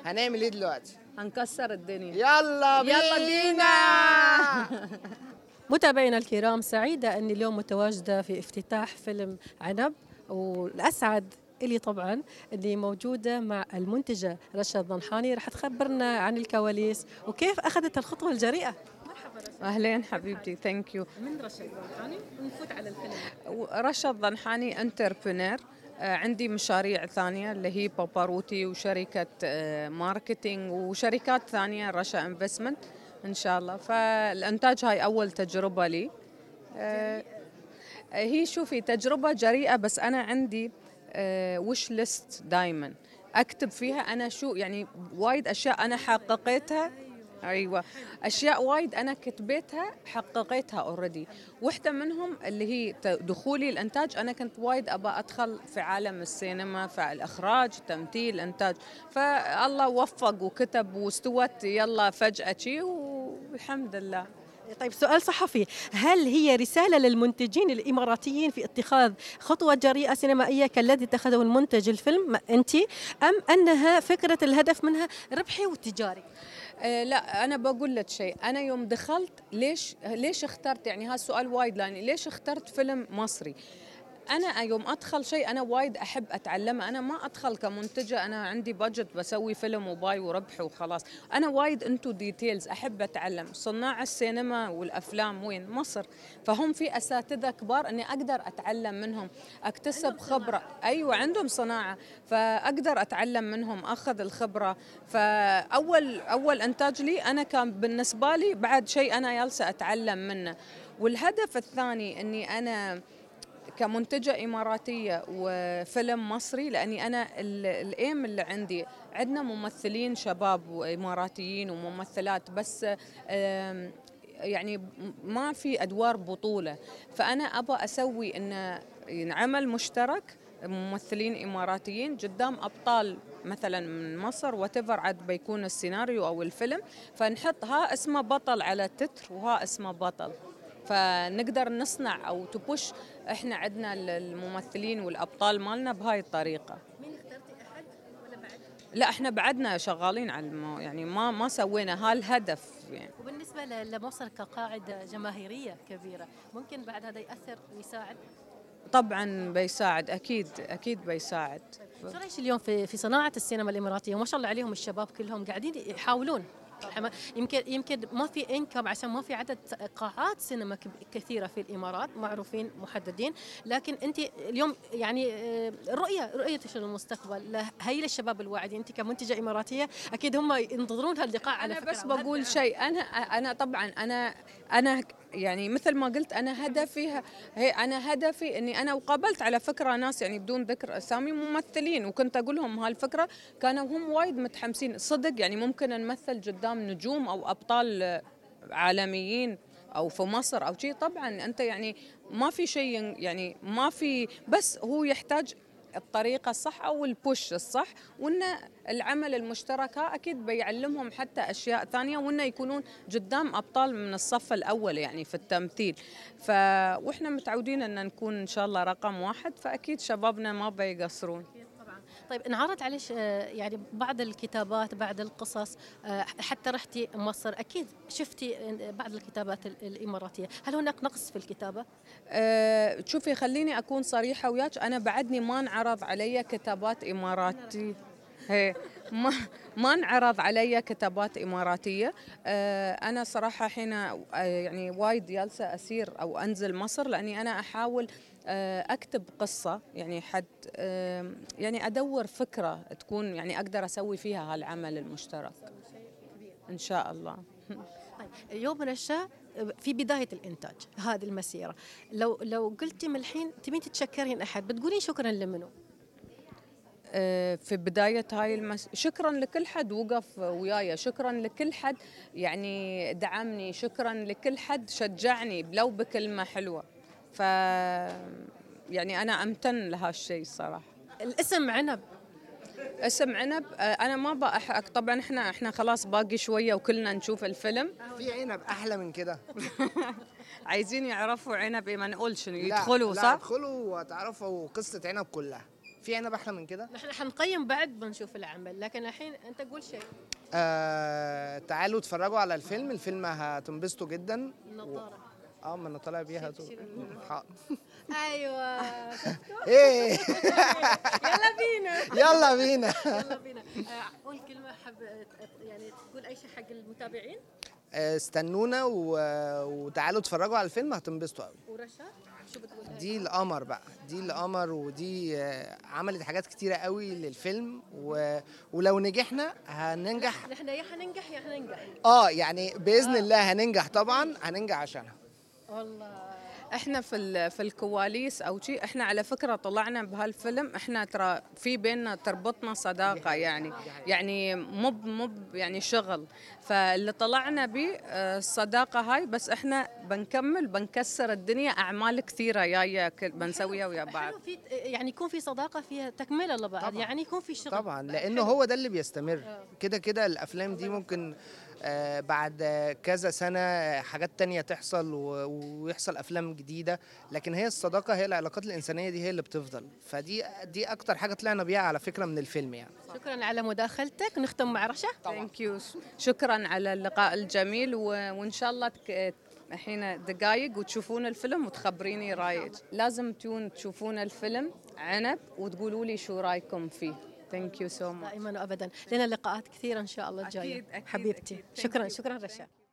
هنعمل ايه دلوقتي؟ هنكسر الدنيا. يلا يلا بينا. متابعينا الكرام، سعيدة أني اليوم متواجدة في افتتاح فيلم عنب، والأسعد إلي طبعا أني موجودة مع المنتجة رشا الضنحاني، رح تخبرنا عن الكواليس وكيف أخذت الخطوة الجريئة. اهلين حبيبتي، ثانك يو. من رشا الضنحاني ونفوت على الفيلم. رشا الضنحاني انتربرنور، عندي مشاريع ثانية اللي هي باباروتي وشركة ماركتينج وشركات ثانية رشا انفستمنت إن شاء الله. فالإنتاج هاي أول تجربة لي. هي شوفي تجربة جريئة، بس أنا عندي وش ليست دايما أكتب فيها أنا شو يعني وايد أشياء أنا حققتها. ايوه، اشياء وايد انا كتبتها حققتها اوريدي. واحده منهم اللي هي دخولي الانتاج، انا كنت وايد ابى ادخل في عالم السينما، في الاخراج، تمثيل، انتاج، فالله وفق وكتب واستوت يلا فجاه شي والحمد لله. طيب، سؤال صحفي، هل هي رسالة للمنتجين الإماراتيين في اتخاذ خطوة جريئة سينمائية كالذي اتخذه المنتج الفيلم أنت، أم أنها فكرة الهدف منها ربحي وتجاري؟ لا، أنا بقول لك شيء. أنا يوم دخلت ليش اخترت، يعني هالسؤال وايد لاني ليش اخترت فيلم مصري. أنا يوم أدخل شيء أنا وايد أحب أتعلمه. أنا ما أدخل كمنتجة أنا عندي بادجت بسوي فيلم وباي وربح وخلاص. أنا وايد انتو ديتيلز أحب أتعلم. صناع السينما والأفلام وين؟ مصر. فهم في أساتذة كبار أني أقدر أتعلم منهم، أكتسب خبرة. أيوة، عندهم صناعة، فأقدر أتعلم منهم، أخذ الخبرة. فأول إنتاج لي أنا كان بالنسبة لي بعد شيء أنا جالسة أتعلم منه. والهدف الثاني أني أنا كمنتجة إماراتية وفيلم مصري، لأني أنا الإيم اللي عندنا ممثلين شباب وإماراتيين وممثلات، بس يعني ما في أدوار بطولة. فأنا أبى أسوي إن عمل مشترك ممثلين إماراتيين قدام أبطال مثلا من مصر، واتيفر عاد بيكون السيناريو أو الفيلم، فنحط ها اسمه بطل على التتر وها اسمه بطل، فنقدر نصنع أو تبوش. إحنا عندنا الممثلين والأبطال مالنا بهاي الطريقة. مين اخترتي أحد ولا بعد؟ لا، إحنا بعدنا شغالين على يعني ما سوينا هالهدف يعني. وبالنسبة لمصر كقاعدة جماهيرية كبيرة، ممكن بعد هذا يأثر ويساعد؟ طبعا بيساعد، أكيد بيساعد. شو رأيك اليوم في صناعة السينما الإماراتية؟ وما شاء الله عليهم الشباب كلهم قاعدين يحاولون. يمكن ما في انكم عشان ما في عدد قاعات سينما كثيره في الامارات معروفين محددين، لكن انت اليوم يعني رؤيه شنو المستقبل هي للشباب الواعدين. انت كمنتجه اماراتيه اكيد هم ينتظرون هاللقاء على أنا فكره. بس بقول شيء، انا طبعا انا يعني مثل ما قلت انا هدفي اني انا وقابلت على فكره ناس يعني بدون ذكر اسامي ممثلين، وكنت اقول لهم هالفكره، كانوا هم وايد متحمسين صدق. يعني ممكن نمثل قدام نجوم او ابطال عالميين او في مصر او شيء. طبعا انت يعني ما في شيء، يعني ما في، بس هو يحتاج الطريقة الصح أو البوش الصح، وإن العمل المشترك أكيد بيعلمهم حتى أشياء ثانية، وإنه يكونون قدام أبطال من الصف الأول يعني في التمثيل. وإحنا متعودين أن نكون إن شاء الله رقم واحد، فأكيد شبابنا ما بيقصرون. طيب، انعرض عليش يعني بعض الكتابات، بعض القصص، حتى رحتي مصر أكيد شفتي بعض الكتابات الإماراتية، هل هناك نقص في الكتابة؟ شوفي خليني أكون صريحة وياك، أنا بعدني ما انعرض علي كتابات إماراتي. هي ما انعرض علي كتابات إماراتية. أنا صراحة حين يعني وايد جالسة أسير أو أنزل مصر، لأني أنا أحاول أكتب قصة، يعني يعني أدور فكرة تكون يعني أقدر أسوي فيها هالعمل المشترك إن شاء الله. طيب، اليوم رشا في بداية الإنتاج هذه المسيرة، لو قلتي من الحين تبين تتشكرين أحد، بتقولين شكرا لمنو؟ في بداية هاي شكرا لكل حد وقف وياي، شكرا لكل حد يعني دعمني، شكرا لكل حد شجعني لو بكلمة حلوة. يعني أنا أمتن لهالشيء الصراحة. الاسم عنب. اسم عنب، أنا ما بأحرق طبعا، إحنا خلاص باقي شوية وكلنا نشوف الفيلم. في عنب أحلى من كده. عايزين يعرفوا عنب إيه؟ ما نقول شنو لا يدخلوا لا، صح؟ ادخلوا وتعرفوا قصة عنب كلها. في عنب احلى من كده؟ نحن حنقيم بعد بنشوف العمل، لكن الحين انت قول شيء. تعالوا اتفرجوا على الفيلم هتنبسطوا جدا. النظاره. ما انا طالع بيها شيل حاضر. ايوه. ايه يلا بينا. يلا بينا. يلا بينا. قول كلمه يعني تقول اي شيء حق المتابعين. استنونا وتعالوا اتفرجوا على الفيلم هتنبسطوا قوي. ورشا شو بتقول هاي؟ دي القمر بقى، دي القمر، ودي عملت حاجات كتيرة قوي للفيلم ولو نجحنا هننجح. نحن يا حننجح يا حننجح. يعني بإذن الله هننجح طبعا، هننجح عشانها. والله احنا في الكواليس او شيء، احنا على فكره طلعنا بهالفيلم، احنا ترى في بيننا تربطنا صداقه، يعني مو يعني شغل، فاللي طلعنا به الصداقه هاي، بس احنا بنكمل بنكسر الدنيا، اعمال كثيره جايه بنسويها ويا بعض. حلو في يعني يكون في صداقه فيها تكمله لبعض، طبعاً. يعني يكون في شغل طبعا، لانه هو ده اللي بيستمر. كده الافلام دي ممكن بعد كذا سنة حاجات تانية تحصل ويحصل أفلام جديدة، لكن هي الصداقة، هي العلاقات الإنسانية دي هي اللي بتفضل. دي أكتر حاجة طلعنا بيها على فكرة من الفيلم يعني. شكرا على مداخلتك، ونختم مع رشا. ثانك يو، شكرا على اللقاء الجميل، وإن شاء الله الحين دقايق وتشوفون الفيلم وتخبريني رايك. لازم تشوفون الفيلم عنب وتقولوا لي شو رايكم فيه. ثانك يو سو ماتش. دائما وابدا، لنا لقاءات كثيره ان شاء الله الجايه. أكيد حبيبتي. أكيد. شكرا رشا.